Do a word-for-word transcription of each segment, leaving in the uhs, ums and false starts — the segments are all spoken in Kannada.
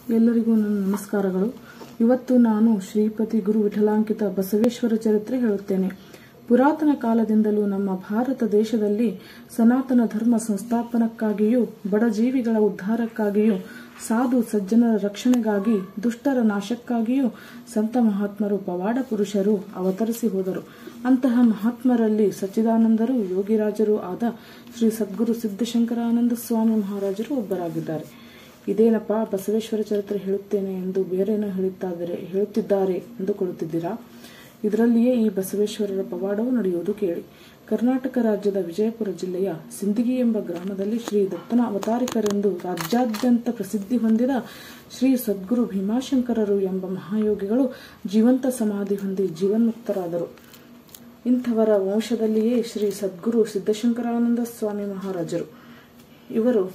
ಎಲ್ಲರಿಗೂ ನನ್ನ ನಮಸ್ಕಾರಗಳು. ಇವತ್ತು ನಾನು ಶ್ರೀಪತಿ ಗುರು ವಿಠಲಾಂಕಿತ ಬಸವೇಶ್ವರ ಚರಿತ್ರೆ ಹೇಳುತ್ತೇನೆ. ಪುರಾತನ ಕಾಲದಿಂದಲೂ ನಮ್ಮ ಭಾರತ ದೇಶದಲ್ಲಿ ಸನಾತನ ಧರ್ಮ ಸಂಸ್ಥಾಪನಕ್ಕಾಗಿಯೂ ಬಡ ಜೀವಿಗಳ ಉದ್ಧಾರಕ್ಕಾಗಿಯೂ ಸಾಧು ಸಜ್ಜನರ ರಕ್ಷಣೆಗಾಗಿ ದುಷ್ಟರ ನಾಶಕ್ಕಾಗಿಯೂ ಸಂತ ಮಹಾತ್ಮರು ಪವಾಡ ಪುರುಷರು ಅವತರಿಸಿ ಹೋದರು. ಅಂತಹ ಮಹಾತ್ಮರಲ್ಲಿ ಸಚ್ಚಿದಾನಂದರು ಯೋಗಿರಾಜರು ಆದ ಶ್ರೀ ಸದ್ಗುರು ಸಿದ್ದಶಂಕರಾನಂದ ಸ್ವಾಮಿ ಮಹಾರಾಜರು ಒಬ್ಬರಾಗಿದ್ದಾರೆ. ಇದೇನಪ್ಪ ಬಸವೇಶ್ವರ ಚರಿತ್ರೆ ಹೇಳುತ್ತೇನೆ ಎಂದು ಬೇರೇನೋ ಹೇಳುತ್ತಿದ್ದಾರೆ ಹೇಳುತ್ತಿದ್ದಾರೆ ಎಂದುಕೊಳ್ಳುತ್ತಿದ್ದೀರಾ? ಇದರಲ್ಲಿಯೇ ಈ ಬಸವೇಶ್ವರರ ಪವಾಡವು ನಡೆಯುವುದು ಕೇಳಿ. ಕರ್ನಾಟಕ ರಾಜ್ಯದ ವಿಜಯಪುರ ಜಿಲ್ಲೆಯ ಸಿಂದಗಿ ಎಂಬ ಗ್ರಾಮದಲ್ಲಿ ಶ್ರೀ ದತ್ತನ ಅವತಾರಿಕರೆಂದು ರಾಜ್ಯಾದ್ಯಂತ ಪ್ರಸಿದ್ಧಿ ಹೊಂದಿದ ಶ್ರೀ ಸದ್ಗುರು ಭೀಮಾಶಂಕರರು ಎಂಬ ಮಹಾಯೋಗಿಗಳು ಜೀವಂತ ಸಮಾಧಿ ಹೊಂದಿ ಜೀವನ್ಮುಕ್ತರಾದರು. ಇಂಥವರ ವಂಶದಲ್ಲಿಯೇ ಶ್ರೀ ಸದ್ಗುರು ಸಿದ್ದಶಂಕರಾನಂದ ಸ್ವಾಮಿ ಮಹಾರಾಜರು. ಇವರು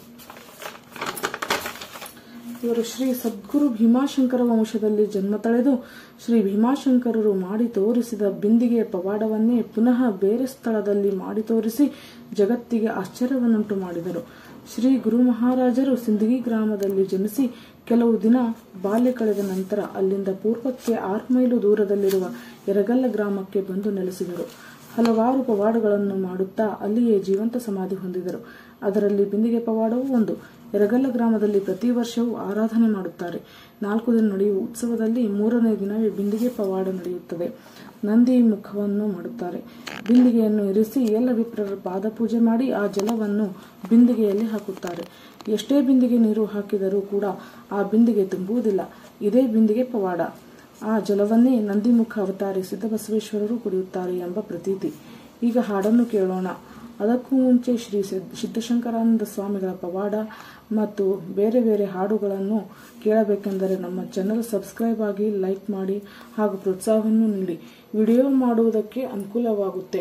ಇವರು ಶ್ರೀ ಸದ್ಗುರು ಭೀಮಾಶಂಕರ ವಂಶದಲ್ಲಿ ಜನ್ಮ ತಳೆದು ಶ್ರೀ ಭೀಮಾಶಂಕರರು ಮಾಡಿ ತೋರಿಸಿದ ಬಿಂದಿಗೆ ಪವಾಡವನ್ನೇ ಪುನಃ ಬೇರೆ ಸ್ಥಳದಲ್ಲಿ ಮಾಡಿ ತೋರಿಸಿ ಜಗತ್ತಿಗೆ ಆಶ್ಚರ್ಯವನ್ನುಂಟು ಮಾಡಿದರು. ಶ್ರೀ ಗುರು ಮಹಾರಾಜರು ಸಿಂದಗಿ ಗ್ರಾಮದಲ್ಲಿ ಜನಿಸಿ ಕೆಲವು ದಿನ ಬಾಲ್ಯ ಕಳೆದ ನಂತರ ಅಲ್ಲಿಂದ ಪೂರ್ವಕ್ಕೆ ಆರು ಮೈಲು ದೂರದಲ್ಲಿರುವ ಯರಗಲ್ಲ ಗ್ರಾಮಕ್ಕೆ ಬಂದು ನೆಲೆಸಿದರು. ಹಲವಾರು ಪವಾಡಗಳನ್ನು ಮಾಡುತ್ತಾ ಅಲ್ಲಿಯೇ ಜೀವಂತ ಸಮಾಧಿ ಹೊಂದಿದರು. ಅದರಲ್ಲಿ ಬಿಂದಿಗೆ ಪವಾಡವೂ ಒಂದು. ಯರಗಲ್ಲ ಗ್ರಾಮದಲ್ಲಿ ಪ್ರತಿ ವರ್ಷವೂ ಆರಾಧನೆ ಮಾಡುತ್ತಾರೆ. ನಾಲ್ಕು ದಿನ ನಡೆಯುವ ಉತ್ಸವದಲ್ಲಿ ಮೂರನೇ ದಿನವೇ ಬಿಂದಿಗೆ ಪವಾಡ ನಡೆಯುತ್ತದೆ. ನಂದಿ ಮುಖವನ್ನು ಮಾಡುತ್ತಾರೆ. ಬಿಂದಿಗೆಯನ್ನು ಇರಿಸಿ ಎಲ್ಲ ವಿಪ್ರರ ಪಾದ ಪೂಜೆ ಮಾಡಿ ಆ ಜಲವನ್ನು ಬಿಂದಿಗೆಯಲ್ಲಿ ಹಾಕುತ್ತಾರೆ. ಎಷ್ಟೇ ಬಿಂದಿಗೆ ನೀರು ಹಾಕಿದರೂ ಕೂಡ ಆ ಬಿಂದಿಗೆ ತುಂಬುವುದಿಲ್ಲ. ಇದೇ ಬಿಂದಿಗೆ ಪವಾಡ. ಆ ಜಲವನ್ನೇ ನಂದಿಮುಖ ಅವತಾರಿ ಸಿದ್ದಬಸವೇಶ್ವರರು ಕುಡಿಯುತ್ತಾರೆ ಎಂಬ ಪ್ರತೀತಿ. ಈಗ ಹಾಡನ್ನು ಕೇಳೋಣ. ಅದಕ್ಕೂ ಮುಂಚೆ ಶ್ರೀ ಸಿದ್ದಶಂಕರಾನಂದ ಸ್ವಾಮಿಗಳ ಪವಾಡ ಮತ್ತು ಬೇರೆ ಬೇರೆ ಹಾಡುಗಳನ್ನು ಕೇಳಬೇಕೆಂದರೆ ನಮ್ಮ ಚಾನೆಲ್ ಸಬ್ಸ್ಕ್ರೈಬ್ ಆಗಿ, ಲೈಕ್ ಮಾಡಿ ಹಾಗೂ ಪ್ರೋತ್ಸಾಹವನ್ನು ನೀಡಿ. ವಿಡಿಯೋ ಮಾಡುವುದಕ್ಕೆ ಅನುಕೂಲವಾಗುತ್ತೆ.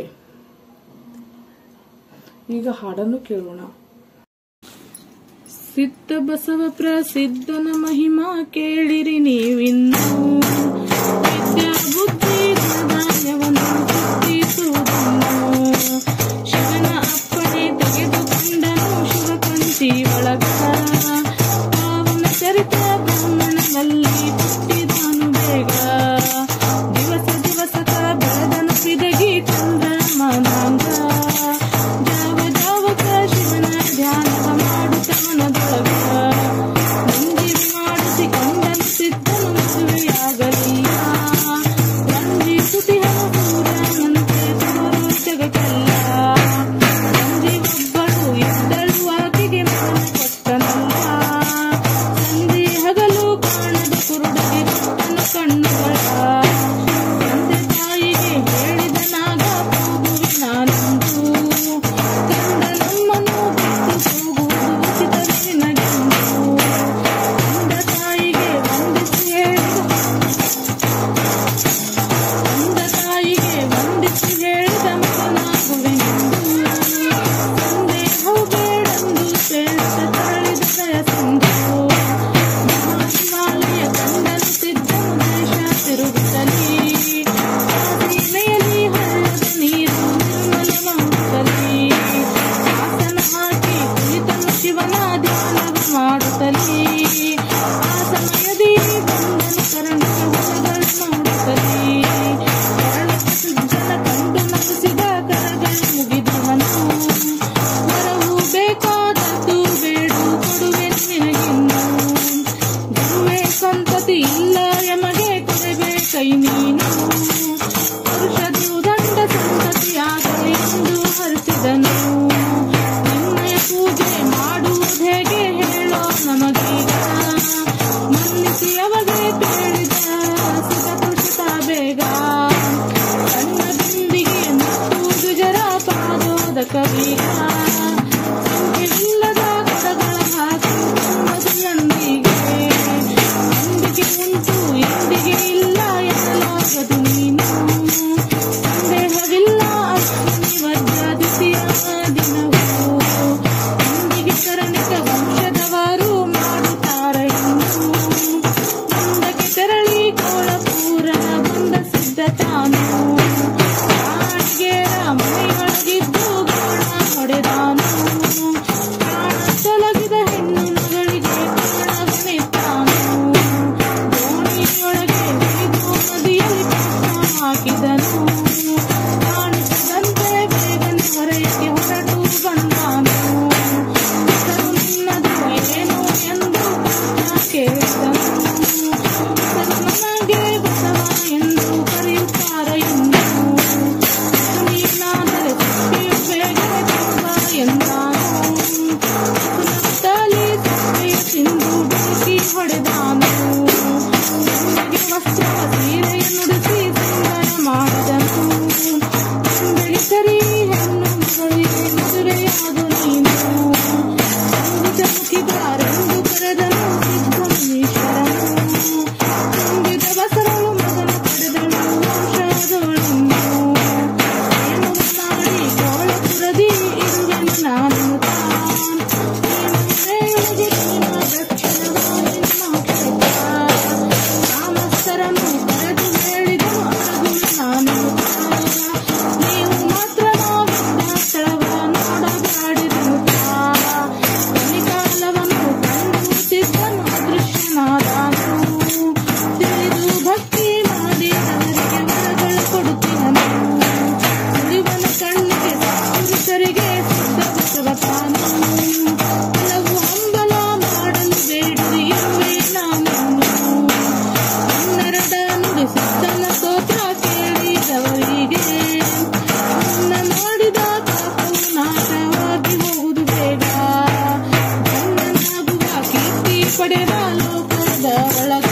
ಈಗ ಹಾಡನ್ನು ಕೇಳೋಣ. ಸಿದ್ಧ ಬಸವ ಪ್ರಸಿದ್ಧನ ಮಹಿಮಾ ಕೇಳಿರಿ ನೀವಿನ್ನು, ವಿದ್ಯಾ ಬುದ್ಧಿ ಧನಧಾನ್ಯವನ್ನು ಗುರುತಿಸುವುದನ್ನು, ಶಿವನ ಅಪ್ಪಣೆ ತೆಗೆದುಕೊಂಡನು ಶಿವಪಂಚಿ ಒಳಗ, ಪಾವನ ಚರಿತ ಬ್ರಾಹ್ಮಣನಲ್ಲಿ ಹುಟ್ಟಿದನು ಬೇಗ, ದಿವಸ ದಿವಸಕ ಬೆಳೆದನು ಸಿದಗಿ ಚಂದ್ರಮನಾಂಗ, ಜಾವ ಜಾವಕ ಶಿವನ ಧ್ಯಾನವ ಮಾಡುತ್ತವನದೊಳಗ, ಮುಂಜಿವಿ ಮಾಡಿಸಿಕೊಂಡನು ಸಿದ್ಧನು ಮದುವೆಯಾಗಲಿಲ್ಲ, ರಂಜಿ ಸುತಿಹನ ಸೂರ್ಯನಂತೆ ತೋರು ಜಗಕ್ಕೆಲ್ಲ, ರಂಜಿ ಒಬ್ಬಳು ಇದ್ದಳು ಆಕೆಗೆ ಮಗನ ಕೊಟ್ಟನಲ್ಲ, ಸಂಧಿ ಹಗಲು ಕಾಣದ ಕುರುಡಗೆ ಕೊಟ್ಟನು ಕಣ್ಣುಗಳ, ತಂದೆ ತಾಯಿಗೆ ಹೇಳಿದ ನಾಗ ಹೋಗುವಿನಾನೆಂದು, ಕಂದ ನಮ್ಮನ್ನು ಬಿಟ್ಟು ಹೋಗುವುದು ಉಚಿತವೇ ನಿನಗೆಂದು, ಕಂದ ತಾಯಿಗೆ ವಂದಿಸಿ ಹೇಳಿದ ಕಂದ ತಾಯಿಗೆ ವಂದಿಸಿ ಹೇಳಿದ ಮಗನಾಗುವೆನೆಂದು, ಸಂದೇಹವು ಬೇಡೆಂದು ಸೇರಿದ ತರಳಿದ ದಯಸೆಂದು, ಮಹಾಶಿವಾಲಯ ಕಂಡನು ಸಿದ್ಧನು ದೇಶ ತಿರುಗುತ್ತಲೀ, ಆ ಸೀಮೆಯಲ್ಲಿ ಹಳ್ಳದ ನೀರು ನಿರ್ಮಲವಾಗುತ್ತಲೀ, ಆಸನ ಹಾಕಿ ಕುಳಿತನು ಶಿವನ ಧ್ಯಾನವ ಮಾಡುತ್ತಲೀ, ಆ ಸಮಯದಿ ಬಂದನು ಕರಂಡಿಯ ಹೊಲಗಳು ನೋಡುತ್ತಲೀ, ಕರಳಕ್ಕೆ ಸುಜ್ಜನ ಕಂಡು ನಗಿಸಿದ ಕರಗಳು ಮುಗಿದವನು, ವರವು ಬೇಕಾದದ್ದು ಬೇಡು ಕೊಡುವೆ ನಿನಗಿನ್ನು, ಗುರುವೇ ಸಂತತಿ ಇಲ್ಲ ಎಮಗೆ ಕೊಡಬೇಕೈ ನೀನು, ಪುರುಷದು ದಂಡ ಸಂತತಿಯಾಗಲಿ ಎಂದು ಹರಿಸಿದನು, ನಿನ್ನಯ ಪೂಜೆ ಮಾಡುವುದು ಹೇಗೆ ಹೇಳೋ ನಮಗೀಗ, ಮನ್ನಿಸಿ ಅವಗೆ ಬೇಡಿದ ಸುಖಪುರುಷತ ಬೇಗ, ಸಣ್ಣ ಬಿಂದಿಗೆ ಮುಟ್ಟುವುದು ಜರ ಪಾದೋದಕ ಬೀಗ, ಸಂಖ್ಯೆಯಿಲ್ಲದ ಕಡಗಳ ಹಾಕಿ ಮದುವೆಯೊಂದಿಗೆ, ಎಂದಿಗೆ ಉಂಟು ಎಂದಿಗೆ ಇಲ್ಲ ಎನ್ನಲೋ ಹೊಡೆದಾನು. ಗಂಗೆಗೆ ವಸ್ತ್ರ ಸೀರೆಯ ನುಡಿಸಿ ಸುಂದರ ಮಾಡಿದನು. ಗಂಗೆಗೆ ಸರಿ ಹೆಣ್ಣು ಮಗಳಿಗೆ ಮದುವೆಯಾದು ನೀನು. ಚಮುಕಿ ಬಾರೆಂದು ಕರೆದನು ಸಿದ್ಧಮುನೀಶ್ವರನು. ತುಂಬಿದ ಬಸರಳು ಮಗನ ಪಡೆದಳು ವಂಶದೊಳನ್ನು. ಏನು ಮಾಡಿ ಗೋಳಪುರದಿ ಇರುವೆನು ನಾನು ತಾನ್. ರಾಮಸ್ಥರನು ಕರೆದು ಹೇಳಿದನು ಅರಗುವೆ ನಾನು. ನೀವು ಮಾತ್ರ ನಾವಿದ್ದ ಸ್ಥಳವ ನೋಡಬಾಡಿದನು. ಕಲಿಕಾಲವನ್ನು ಕಂಡು ಸಿದ್ಧನು ಅದೃಶ್ಯನಾದನು. ತಿಳಿದು ಭಕ್ತಿ ಮಾಡಿ ಅವರಿಗೆ ವರಗಳು ಕೊಡುತ್ತಿದ್ದನು. ಸುಳಿವನ ಕಣ್ಣಿಗೆ ಪುರುಷರಿಗೆ ಸಿದ್ಧ ಬಸವ ತಾನು. ಕೆಲವು ಹಂಬಲ ಮಾಡಲು ಬೇಡಿರಿ ಇರುವೆ ನಾನು. ಕನ್ನಡದ ನುಡಿ ಸಿದ್ಧನ ಸ್ತೋತ್ರ ಕೇಳಿದವರಿಗೆ ನನ್ನ ಮಾಡಿದ ಪಾಪವು ನಾಶವಾಗಿ ಹೋಗುವುದು ಬೇಗ. ಗಂಡನಾಗುವ ಕೀರ್ತಿ ಪಡೆದ ಲೋಕದ ಒಳಗ